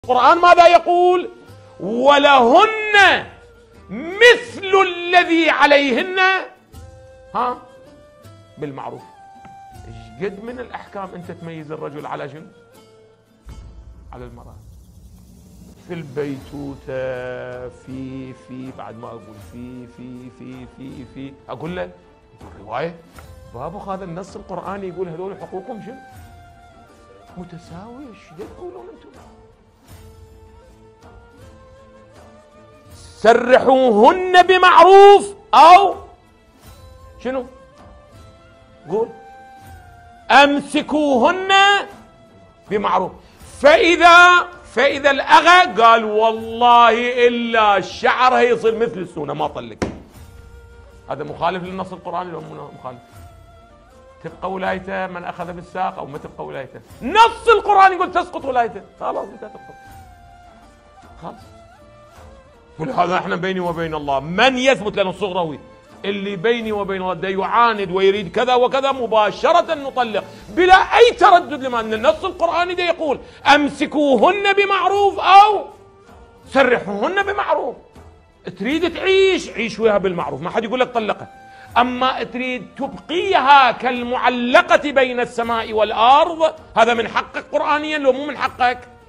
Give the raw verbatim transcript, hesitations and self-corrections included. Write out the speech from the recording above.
القرآن ماذا يقول؟ ولهن مثل الذي عليهن ها بالمعروف. ايش قد من الأحكام أنت تميز الرجل على شنو؟ على المرأة. في البيتوتة في في بعد ما أقول في في في في في أقول له الرواية بابا هذا النص القرآني يقول هذول حقوقهم شنو؟ متساوية. ايش تقولون أنتم؟ سرحوهن بمعروف أو شنو؟ قول أمسكوهن بمعروف. فإذا فإذا الأغى قال والله إلا الشعر هيصير مثل السونة ما طلق. هذا مخالف للنص القرآني ولا مو مخالف؟ تبقى ولايته من أخذ بالساق أو ما تبقى ولايته. نص القرآن يقول تسقط ولايته. خلاص انت تسقط خلاص. ولهذا احنا بيني وبين الله من يثبت لنا الصغروي اللي بيني وبين الله ده يعاند ويريد كذا وكذا مباشرة نطلق بلا أي تردد، لما أن النص القرآني ده يقول أمسكوهن بمعروف أو سرحوهن بمعروف. تريد تعيش عيش وياها بالمعروف، ما حد يقول لك طلقها. أما تريد تبقيها كالمعلقة بين السماء والأرض هذا من حقك قرآنيا لو مو من حقك.